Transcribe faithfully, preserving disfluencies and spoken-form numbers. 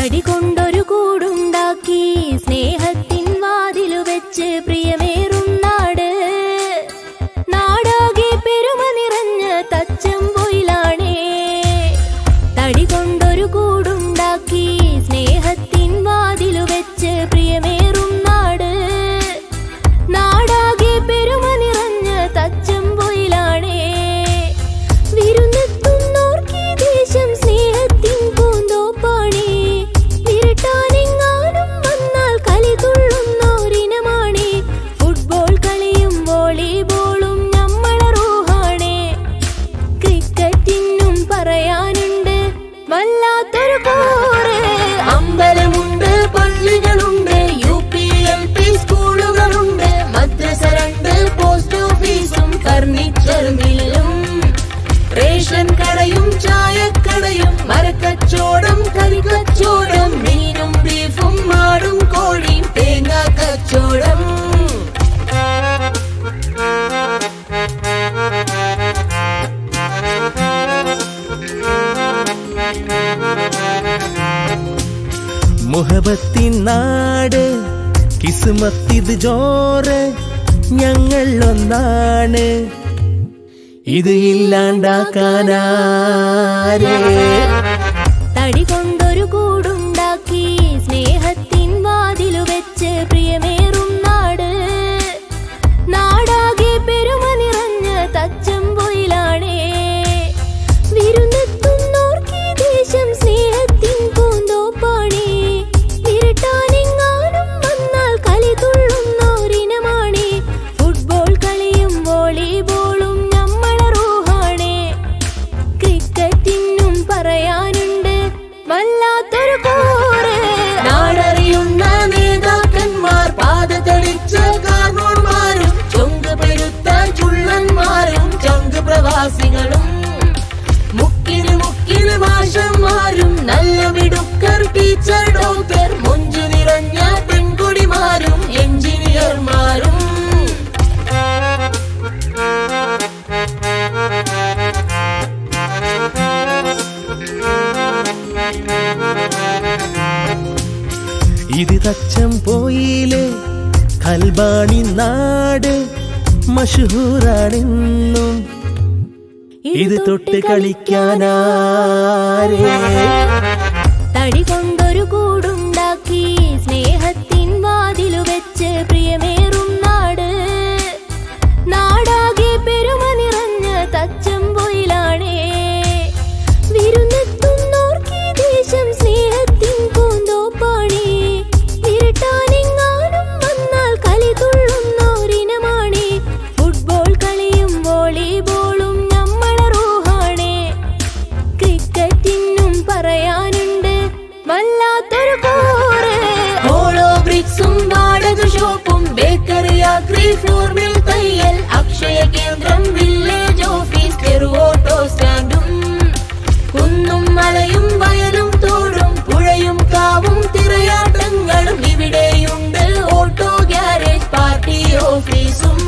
തടി കൊണ്ടൊരു കൂടുണ്ടാക്കി സ്നേഹത്തിൻ വാതിലു വെച്ച് പ്രിയമേറും നാട് നാടാകെ പെരുമ നിറഞ്ഞ തച്ചമ്പൊയിലാണേ. തടി കൊണ്ടൊരു കൂടുണ്ടാക്കി സ്നേഹത്തിൻ വാതിലു വെച്ച് പ്രിയമേറും നാട് നാടാകെ പെരുമ നിറഞ്ഞ തച്ചമ്പൊയിലാണേ. വിരുന്നെത്തുന്നോർക്കീ ദേശം സ്നേഹത്തിൻ പൂന്തോപ്പാണേ. വിരട്ടാനെങ്ങാനും വന്നാൽ കളി തുള്ളുന്നോരിനമാണേ. ഫുട്ബോൾ കളിയും വോളിബോളും നമ്മളെ റൂഹാണേ. ക്രിക്കറ്റിനും പറയാനുണ്ട് വല്ലാത്തൊരു കോറ്. അമ്പലമുണ്ട്, പള്ളികളുണ്ട്, യു പി എൽ പി സ്കൂളുകളുണ്ട്, മദ്രസ രണ്ട്, പോസ്റ്റ് ഓഫീസും ഫർണിച്ചർ മില്ലും റേഷൻ കടയും ചായക്കടയും മരക്കച്ചോടം കരിക്കച്ചോടം മീനും ബീഫും മാടും കോഴിയും തേങ്ങാ കച്ചോടം. മുഹബത്തിൻ നാട് കിസ്മത്തിത് ജോറ് ഞങ്ങൾ ഒന്നാണ് ഇത് ഇല്ലാണ്ടാക്കാനാരേ. തടി കൊണ്ടൊരു കൂടുണ്ടാക്കി സ്നേഹത്തിൻ വാതിലു വെച്ച് പ്രിയമേറും നാട് നാടാകെ പെരുമ നിറഞ്ഞ തച്ചമ്പൊയിലാണേ. വിരുന്നെത്തുന്നോർക്കീ ദേശം സ്നേഹത്തിൻ പൂന്തോപ്പാണേ. വിരട്ടാനെങ്ങാനും വന്നാൽ കളി തുള്ളുന്നോരിനമാണേ. ഫുട്ബോൾ കളിയും വോളിബോളും നമ്മളെ റൂഹാണേ. ക്രിക്കറ്റിനും പറയാനുണ്ട് വല്ലാത്തൊരു കോറ്. നാടറിയുന്ന നേതാക്കന്മാർ, പാത തെളിച്ച കാർന്നോർമാരും, ചൊങ്ക് പെരുത്ത ചുള്ളന്മാരും, ചങ്ക് പ്രവാസികളും, മുക്കിന് മുക്കിന് മാഷന്മാരും, നല്ല മിടുക്കർ ടീച്ചർ ഡോക്ടർ, മുഞ്ചു നിറഞ്ഞ പെൺകുടിമാരും, എഞ്ചിനീയർമാരും. ഇത് തച്ചമ്പൊയിലെ കൽബാണി നാട് മഷഹൂറാണെന്നും ഇത് തൊട്ട് കളിക്കാനാരേ. തടി കൊണ്ടൊരു കൂടുണ്ടാക്കി സ്നേഹത്തിൻ വാതിലു വെച്ച് പ്രിയമേറും നാട് നാടാകെ പെരുമ നിറഞ്ഞ തച്ചമ്പൊയിലാണേ. വിരുന്നെത്തുന്നോർക്കീ ദേശം സ്നേഹത്തിൻ പൂന്തോപ്പാണേ. വിരട്ടാനെങ്ങാനും വന്നാൽ കളി തുള്ളുന്നോരിനമാണേ. ഫുട്ബോൾ കളിയും വോളിബോളും നമ്മളെ റൂഹാണേ. ക്രിക്കറ്റിനും പറയാനുണ്ട് വല്ലാത്തൊരു കോറ്. ഹോളോ ബ്രിക്സും വാടക ഷോപ്പും ബേക്കറി ആക്രി ഫ്ലോർ മിൽ തയ്യൽ അക്ഷയ കേന്ദ്രം വില്ലേജ് ഓഫീസ് തെരുവോട്ടോ സ്റ്റാൻഡും കുന്നും മലയും വയലും തോടും പുഴയും കാവും തിരയാട്ടങ്ങളും ഇവിടെയുണ്ട്. ഓട്ടോ ഗ്യാരേജ് പാർട്ടി ഓഫീസും